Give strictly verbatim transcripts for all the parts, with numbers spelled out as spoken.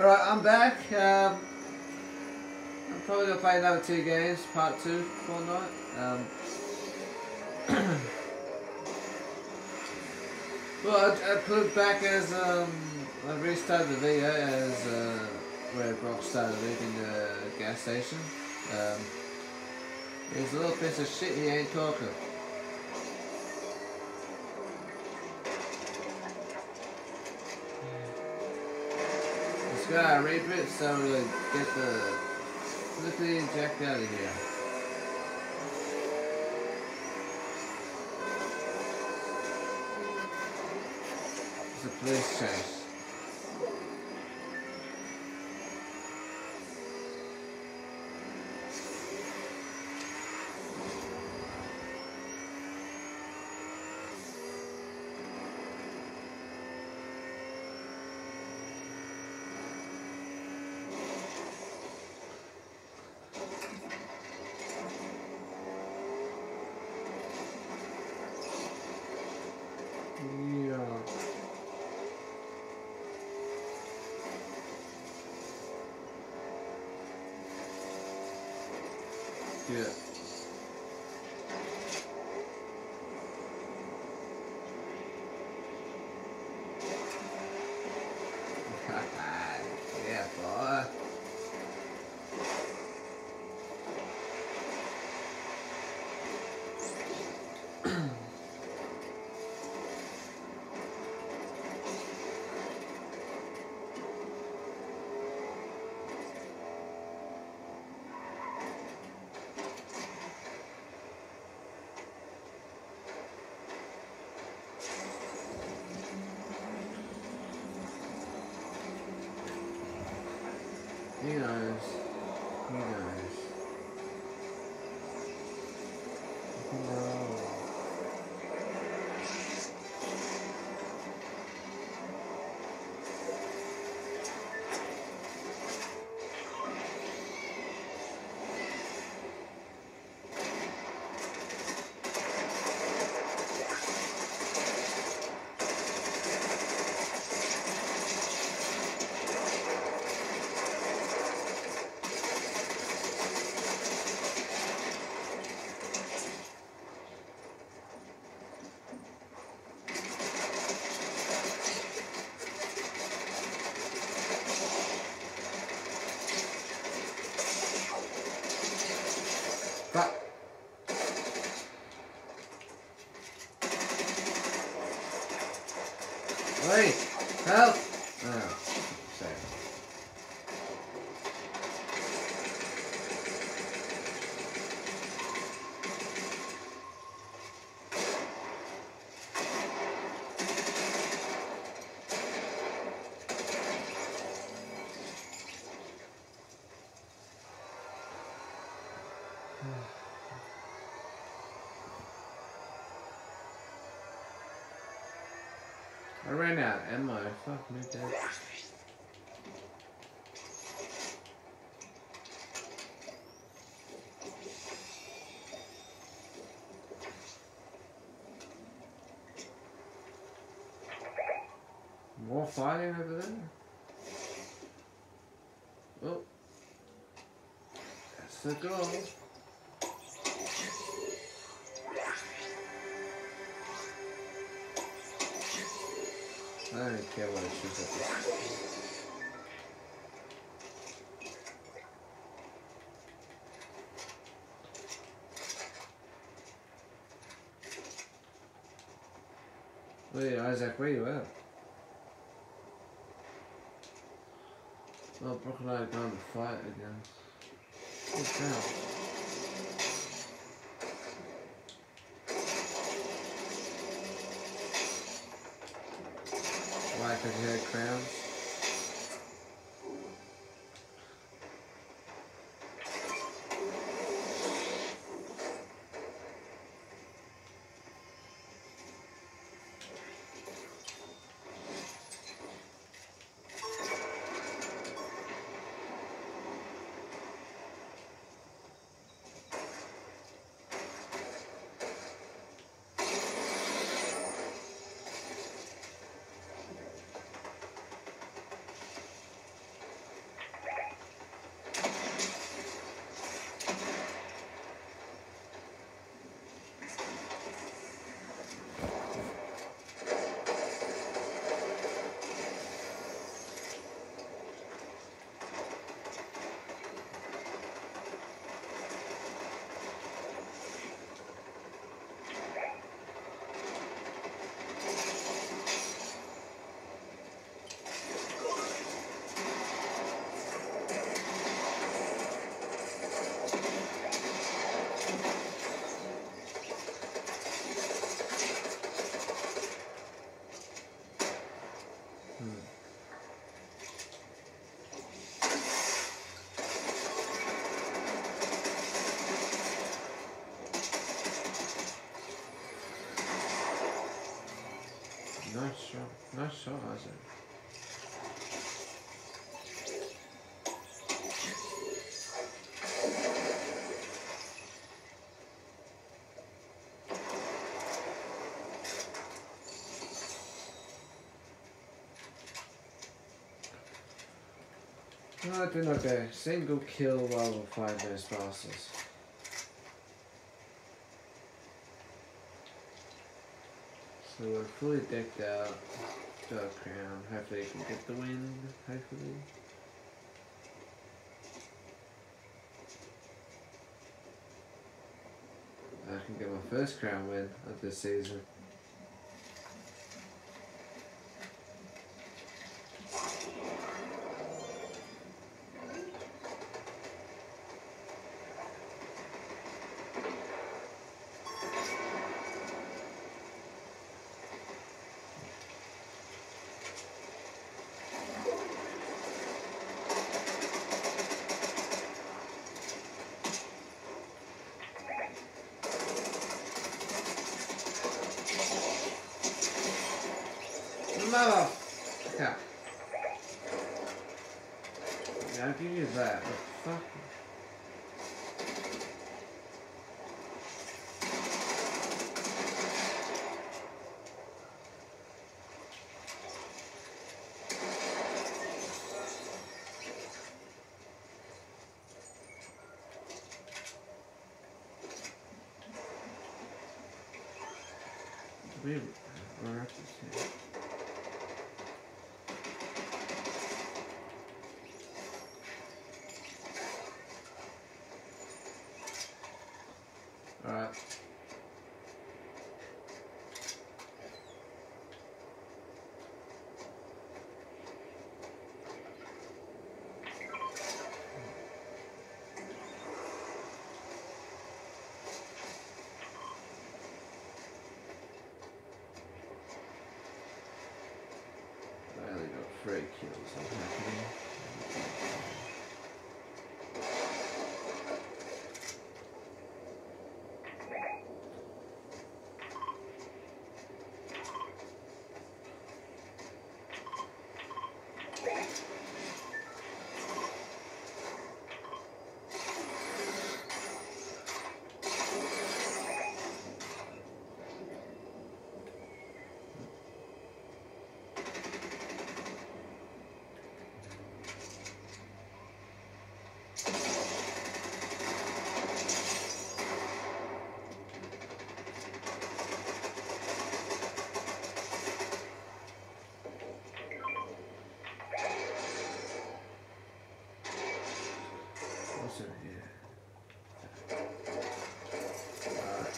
Alright, I'm back. Um, I'm probably going to play another two games, part two, Fortnite. Um, well, I, I put it back as, um, I restarted the video as uh, where Brock started leaving the gas station. Um, he's a little piece of shit, he ain't talking. Just gotta reboot so we get the quickly eject out of here. It's a police chase. Yeah. Yeah, boy. He knows. He knows. He knows. Fuck. Wait, help! Oh, sorry. I ran out of ammo. Fuck me, dead. More fighting over there? Oh. That's the goal. I don't care what it shoots at this. Wait, Isaac, where you at? Oh, Brock and I are going to fight again. What's that? Why, because you had crowns? Nice shot. Nice shot, Isaac. No, I did not go. Single kill while we'll find those bastards. So we're fully decked out. Got a crown. Hopefully we can get the win. Hopefully. I can get my first crown win of this season. Mother! Okay. Yeah, I'll give you that, but fuck. We are up to see. Alright. I only got three kills, I'm happy. What's in here? Alright.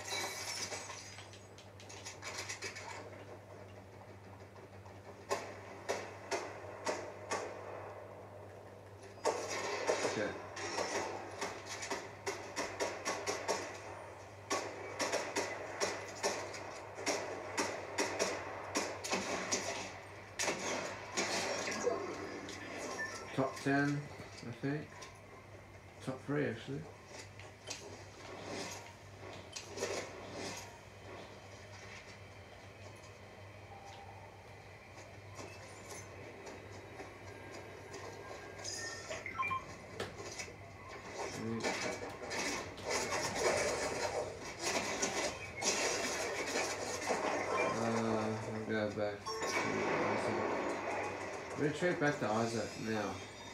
Okay. Top ten, I think. Top three, actually. Uh, I'll go back to Isaac. Retreat back to Isaac now.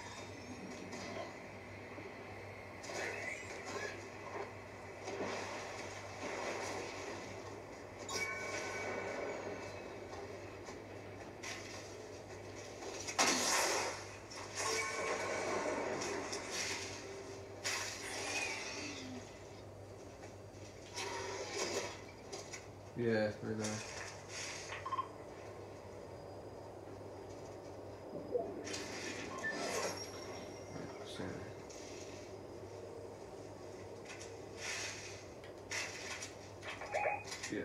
Yeah, I know. So. Yeah.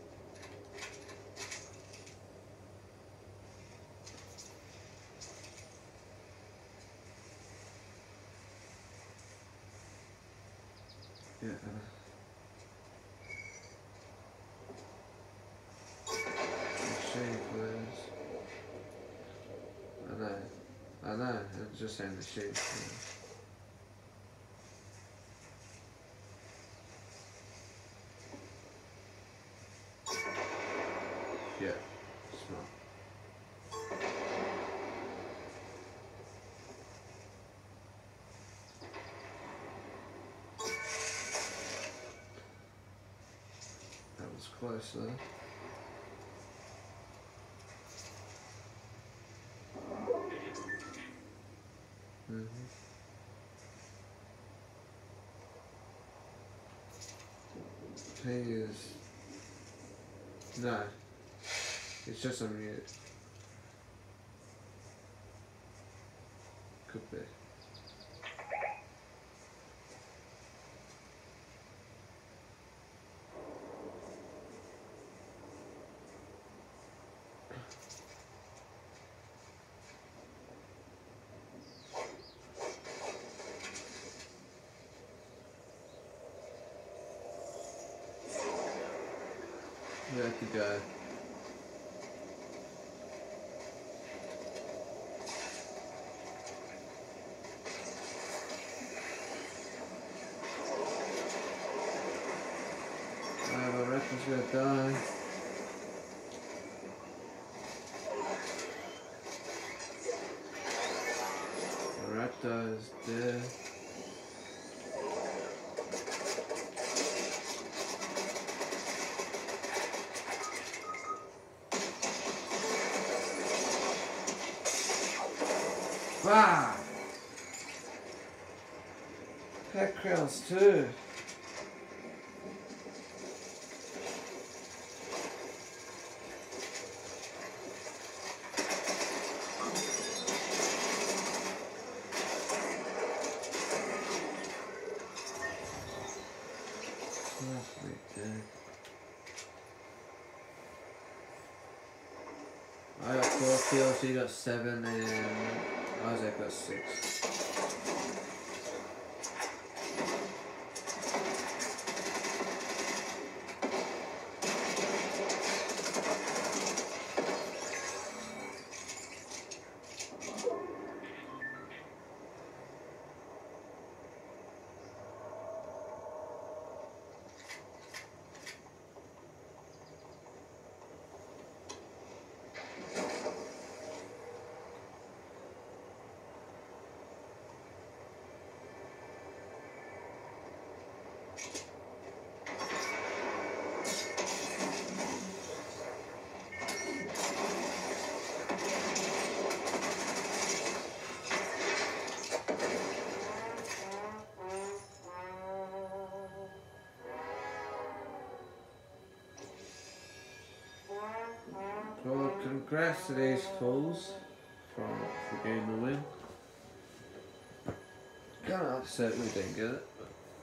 Yeah, I know. Shame. is. I know. I know. I'm just saying the sheep. Yeah. Yeah. Smart. That was close though. Mm-hmm. He is... No. It's just on mute. Could be. We have to go. Uh, my record's gonna die. The raptor is dead. Wow! Pet crowns too. I got four kills, so you got seven, and Isaac got six. Well, congrats to these fools for, for getting the win. Kind of upset we didn't get it.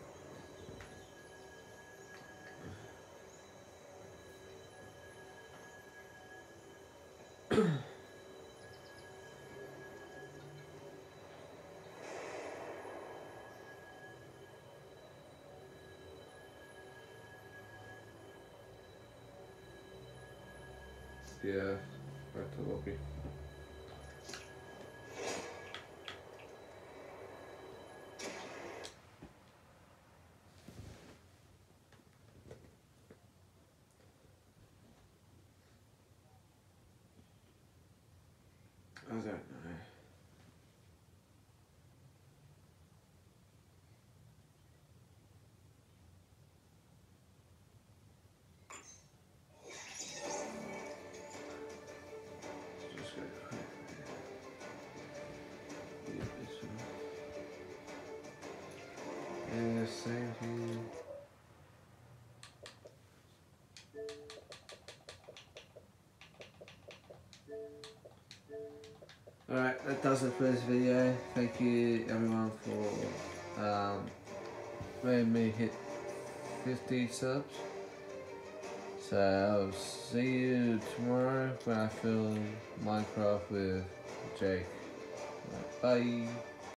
Yeah, back to lobby. I don't know. Just go quick. Yeah, this one. Yeah, same here. Alright, that does it for this video. Thank you everyone for um, letting me hit fifty subs. So I'll see you tomorrow when I film Minecraft with Jake. Bye.